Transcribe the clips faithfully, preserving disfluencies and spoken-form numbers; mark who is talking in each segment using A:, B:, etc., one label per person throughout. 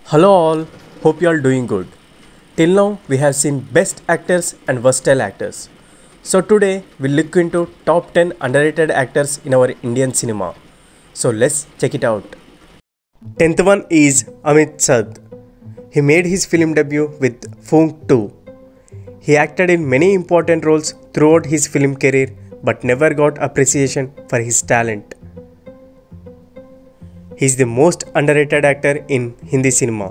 A: Hello all, hope you all doing good. Till now we have seen best actors and versatile actors. So today we'll look into top ten underrated actors in our Indian cinema. So let's check it out. tenth one is Amit Sad. He made his film debut with Foong two. He acted in many important roles throughout his film career but never got appreciation for his talent. He is the most underrated actor in Hindi cinema.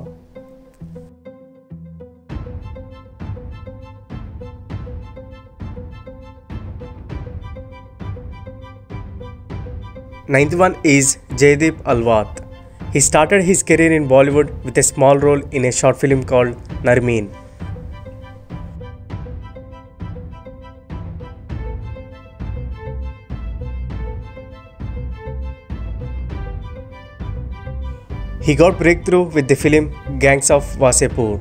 A: ninth one is Jaideep Alwat. He started his career in Bollywood with a small role in a short film called Narmeen. He got breakthrough with the film Gangs of Wasseypur.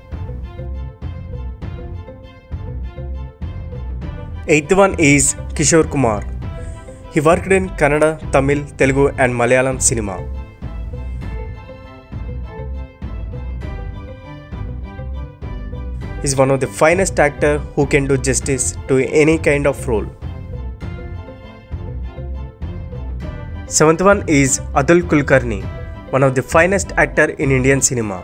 A: eighth one is Kishore Kumar. He worked in Kannada, Tamil, Telugu and Malayalam cinema. He is one of the finest actors who can do justice to any kind of role. seventh one is Atul Kulkarni, one of the finest actors in Indian cinema.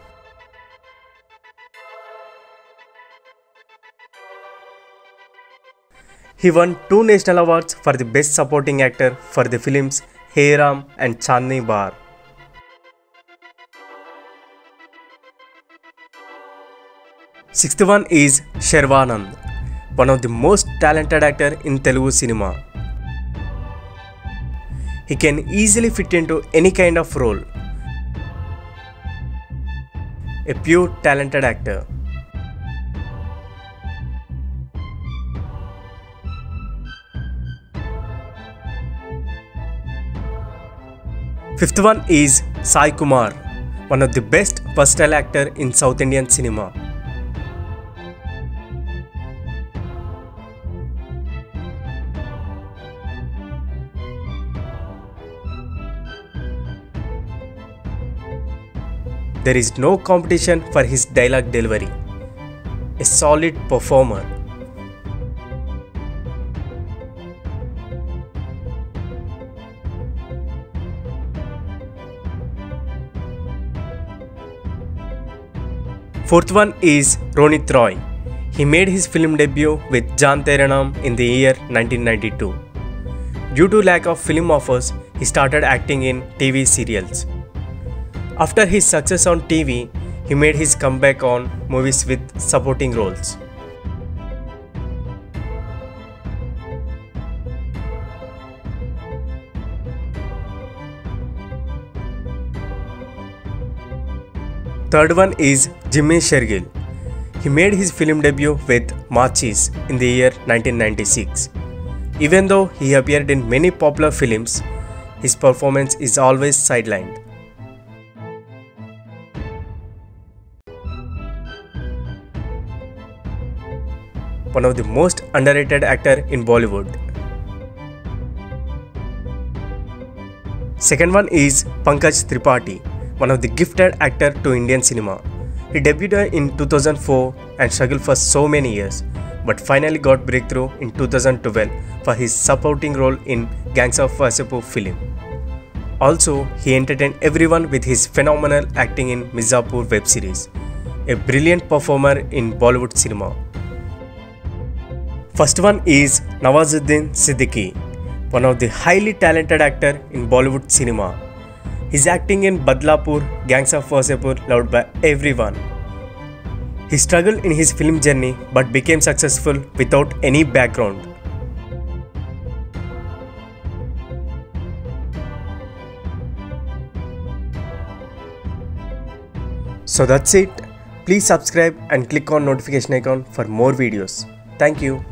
A: He won two national awards for the Best Supporting Actor for the films Hey Ram and Chandni Bar. sixth one is Sharvanand, one of the most talented actors in Telugu cinema. He can easily fit into any kind of role. A pure talented actor. fifth one is Sai Kumar, one of the best versatile actor in South Indian cinema. There is no competition for his dialogue delivery. A solid performer. Fourth one is Ronit Roy. He made his film debut with Jaan Tere Naam in the year nineteen ninety-two. Due to lack of film offers, he started acting in T V serials. After his success on T V, he made his comeback on movies with supporting roles. Third one is Jimmy Shergill. He made his film debut with Machis in the year nineteen ninety-six. Even though he appeared in many popular films, his performance is always sidelined. One of the most underrated actor in Bollywood. Second one is Pankaj Tripathi, one of the gifted actor to Indian cinema. He debuted in two thousand four and struggled for so many years, but finally got breakthrough in two thousand twelve for his supporting role in Gangs of Wasseypur film. Also, he entertained everyone with his phenomenal acting in Mirzapur web series. A brilliant performer in Bollywood cinema. First one is Nawazuddin Siddiqui, one of the highly talented actor in Bollywood cinema. His acting in Badlapur, Gangs of Wasseypur loved by everyone. He struggled in his film journey but became successful without any background. So that's it. Please subscribe and click on notification icon for more videos. Thank you.